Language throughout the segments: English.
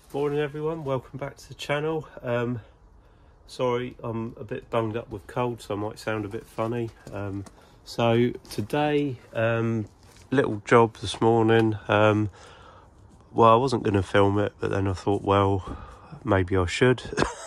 Morning everyone, welcome back to the channel. Sorry, I'm a bit bunged up with cold, so I might sound a bit funny. So today, little job this morning. Well, I wasn't going to film it, but then I thought, well, maybe I should.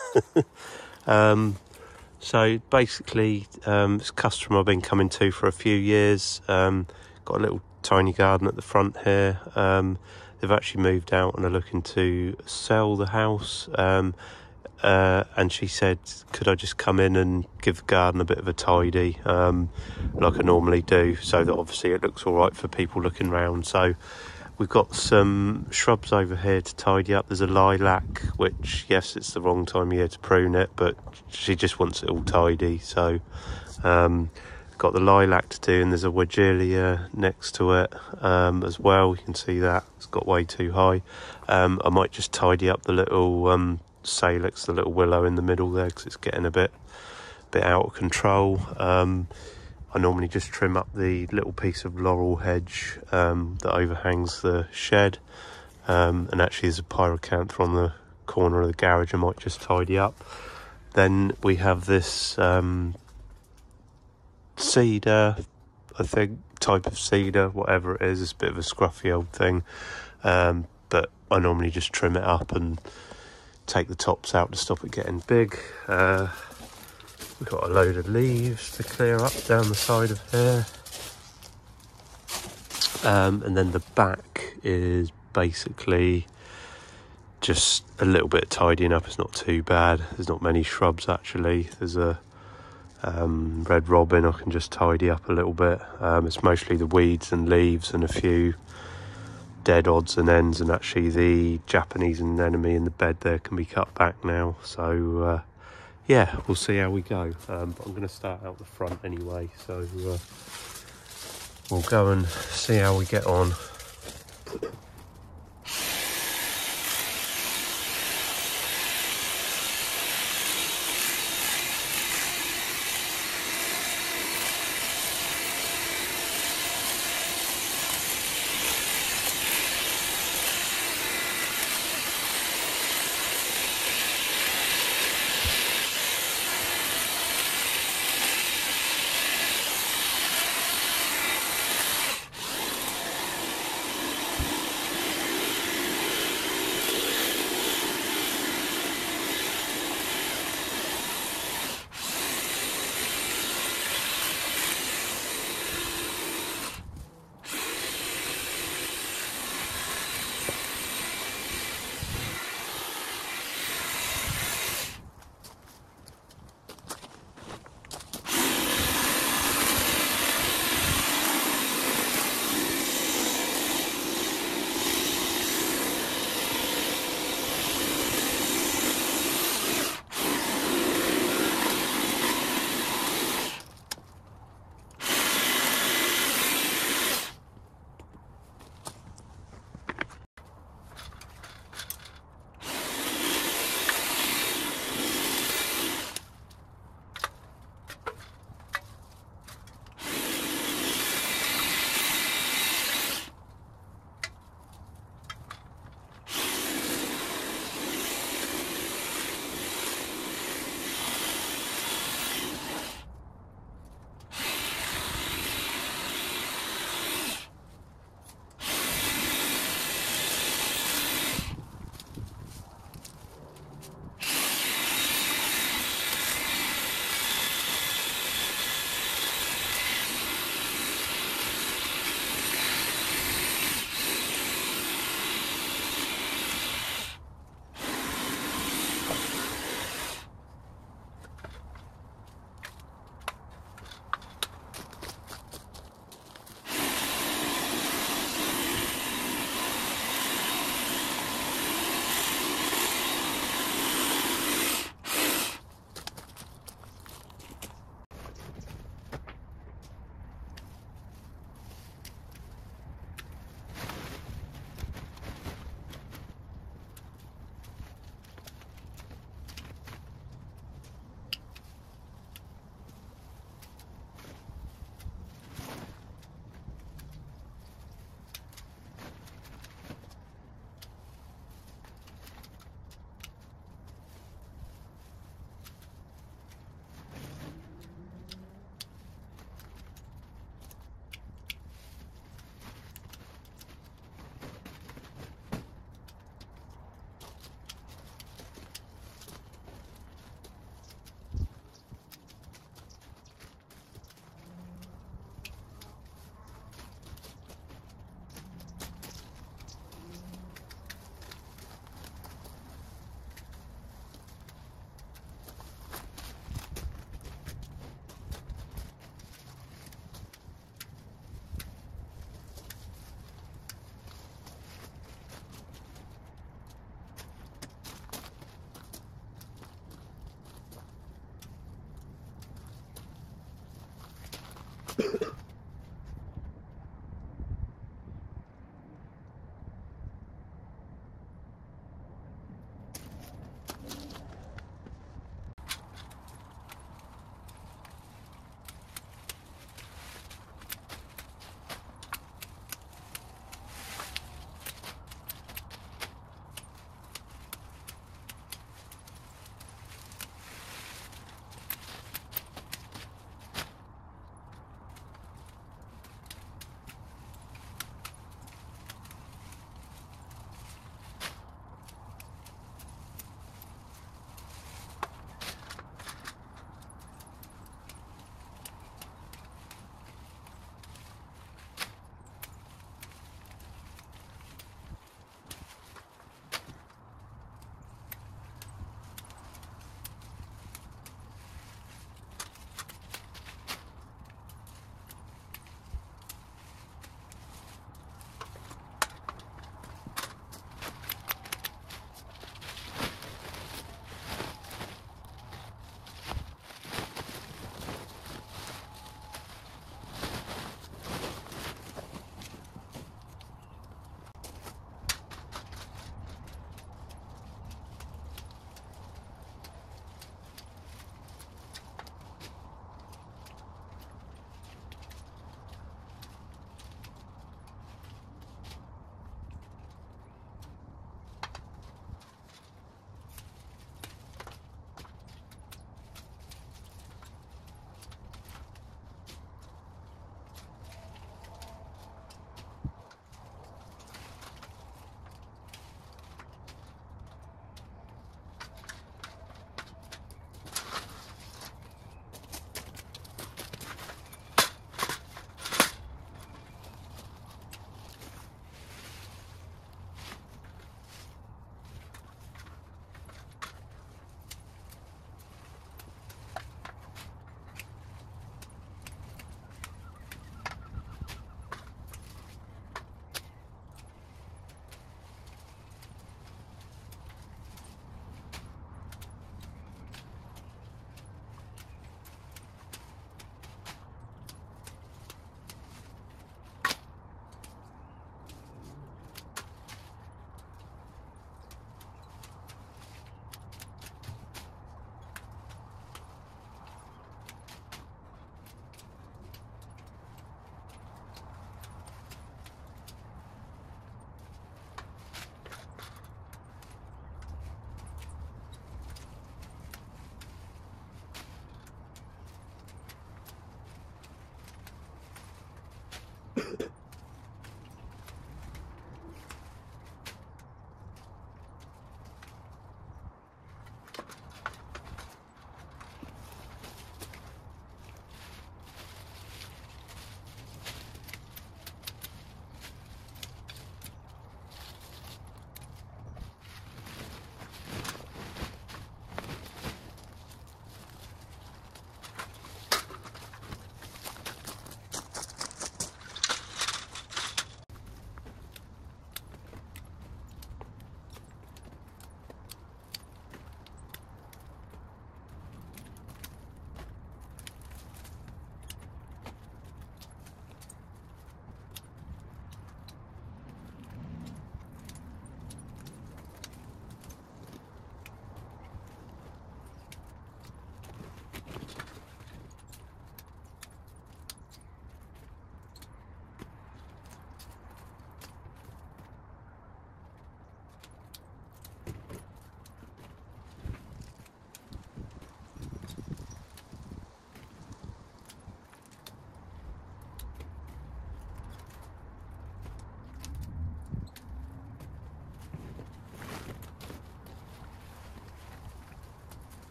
So basically, it's a customer I've been coming to for a few years. Got a little tiny garden at the front here. They've actually moved out and are looking to sell the house. And she said, could I just come in and give the garden a bit of a tidy, like I normally do, so that obviously it looks all right for people looking round. So we've got some shrubs over here to tidy up. There's a lilac, which, yes, it's the wrong time of year to prune it, but she just wants it all tidy. So got the lilac to do, and there's a weigela next to it as well. You can see that it's got way too high. I might just tidy up the little salix, the little willow in the middle there, because it's getting a bit out of control. I normally just trim up the little piece of laurel hedge that overhangs the shed, and actually there's a pyracantha on the corner of the garage I might just tidy up. Then we have this cedar, I think, type of cedar, whatever it is. It's a bit of a scruffy old thing, but I normally just trim it up and take the tops out to stop it getting big. We've got a load of leaves to clear up down the side of here, and then the back is basically just a little bit of tidying up. It's not too bad. There's not many shrubs actually. There's a red robin I can just tidy up a little bit. It's mostly the weeds and leaves and a few dead odds and ends, and actually the Japanese anemone in the bed there can be cut back now. So yeah, we'll see how we go, but I'm going to start out the front anyway, so we'll go and see how we get on.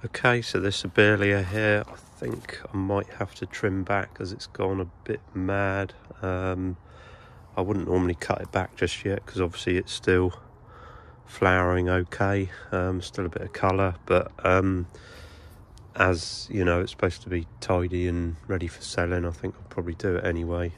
Okay, so this Abelia here, I think I might have to trim back as it's gone a bit mad. I wouldn't normally cut it back just yet because obviously it's still flowering okay, still a bit of colour, but as you know, it's supposed to be tidy and ready for selling. I think I'll probably do it anyway.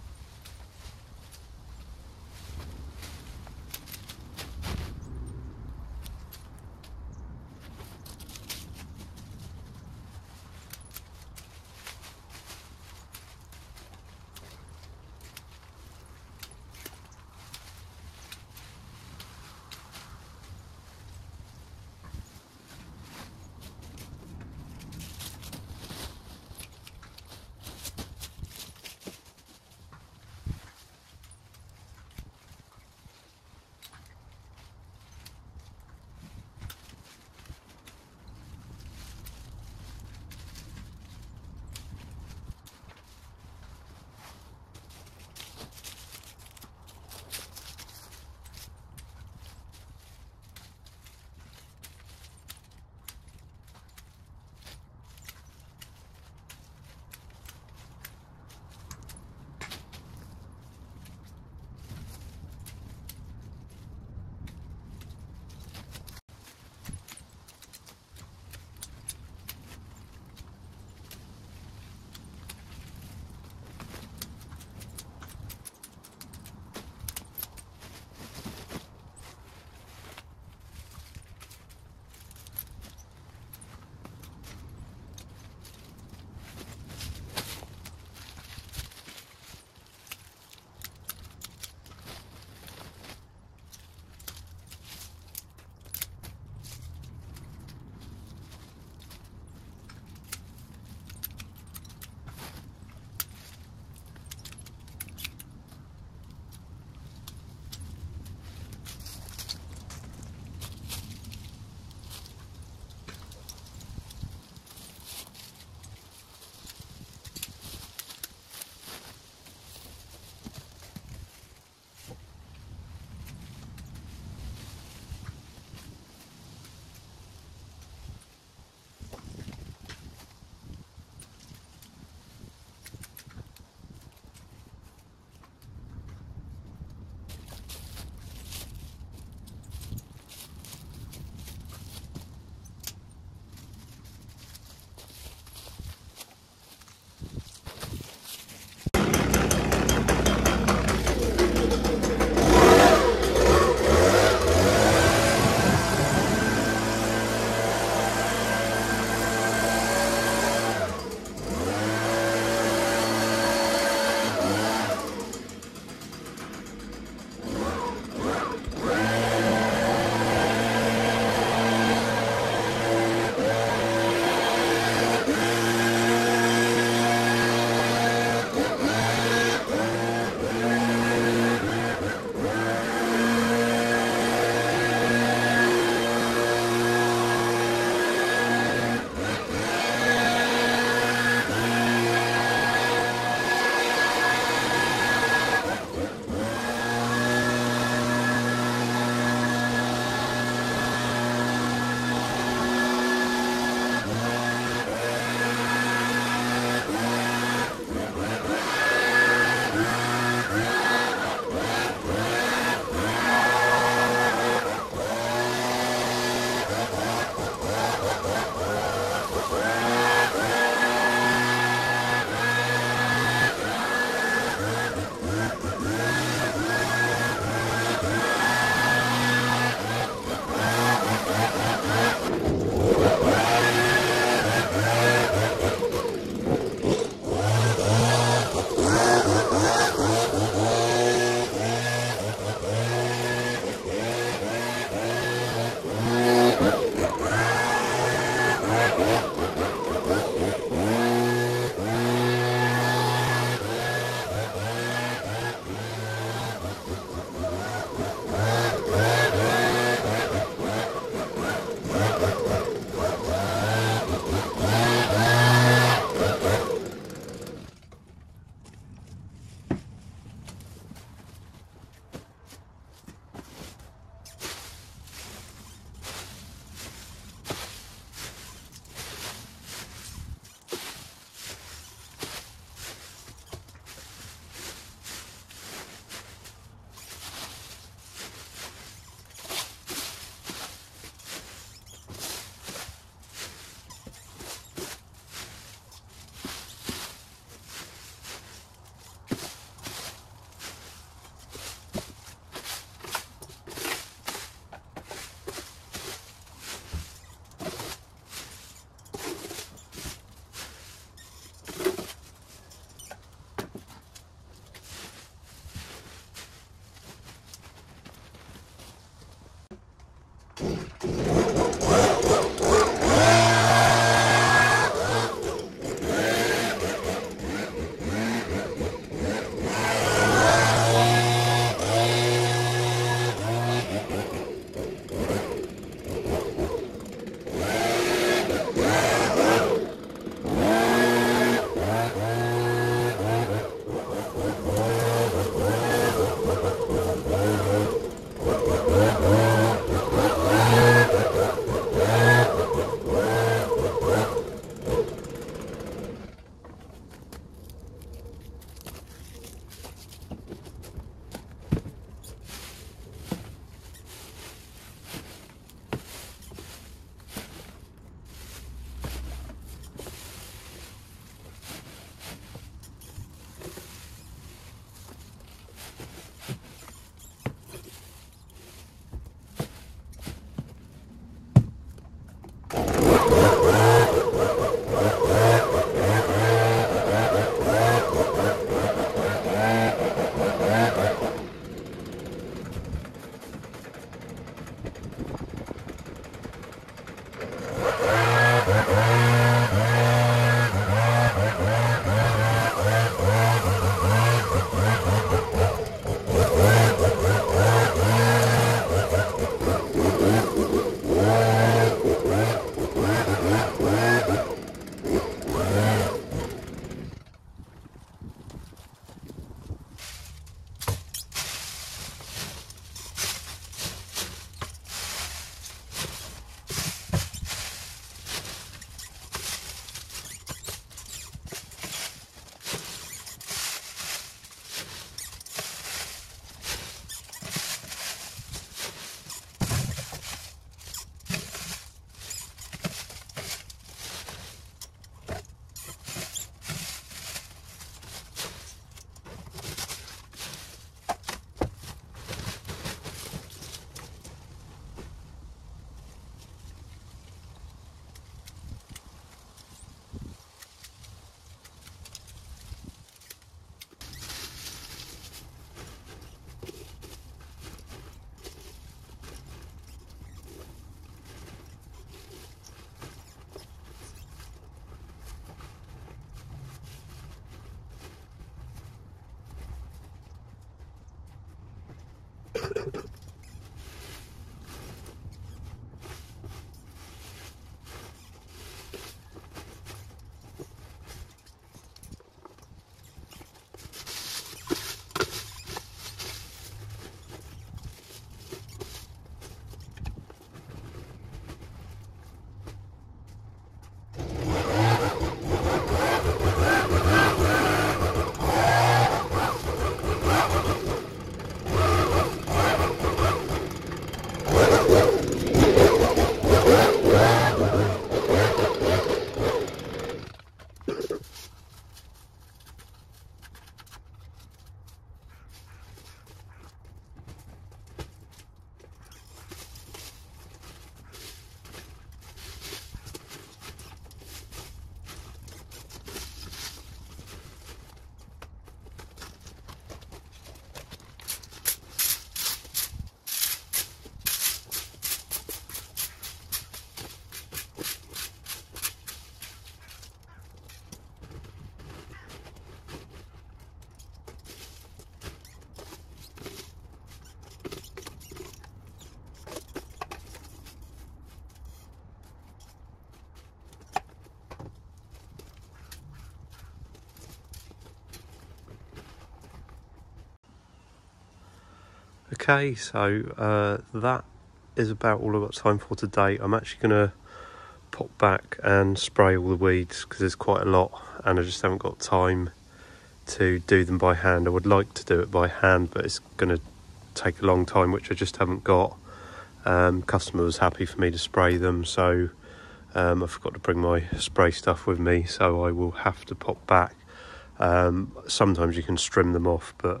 Okay, so that is about all I've got time for today. I'm actually going to pop back and spray all the weeds because there's quite a lot and I just haven't got time to do them by hand. I would like to do it by hand, but it's going to take a long time, which I just haven't got. Customer was happy for me to spray them, so I forgot to bring my spray stuff with me, so I will have to pop back. Sometimes you can trim them off, but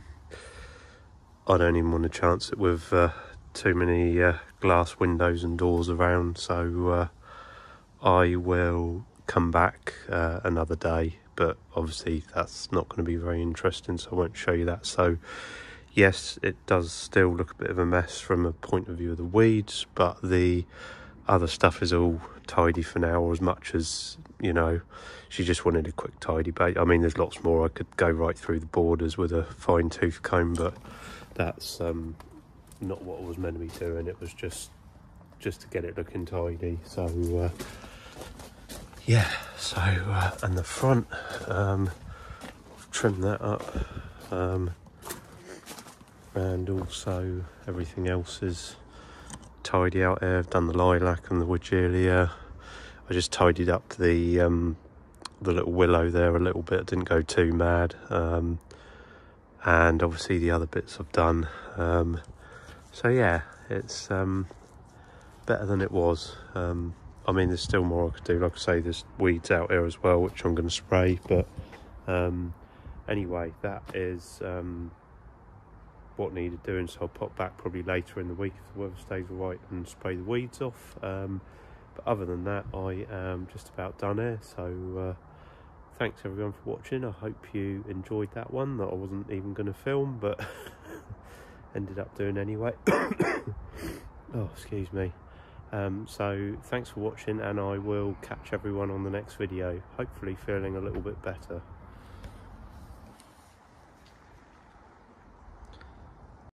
I don't even want to chance it with too many glass windows and doors around, so I will come back another day, but obviously that's not going to be very interesting, so I won't show you that. So yes, it does still look a bit of a mess from a point of view of the weeds, but the other stuff is all tidy for now, or as much as, you know, she just wanted a quick tidy. But I mean, there's lots more. I could go right through the borders with a fine tooth comb, but that's not what I was meant to be doing. It was just to get it looking tidy. So yeah, so and the front, trim that up, and also everything else is tidy out there. I've done the lilac and the woodgelia. I just tidied up the little willow there a little bit, didn't go too mad, and obviously the other bits I've done. So yeah, it's better than it was. I mean, there's still more I could do. Like I say, there's weeds out here as well, which I'm going to spray, but anyway, that is what needed doing, so I'll pop back probably later in the week if the weather stays all right and spray the weeds off. But other than that, I am just about done here. So thanks everyone for watching. I hope you enjoyed that one that I wasn't even going to film, but ended up doing anyway. Oh, excuse me. So thanks for watching, and I will catch everyone on the next video, hopefully feeling a little bit better.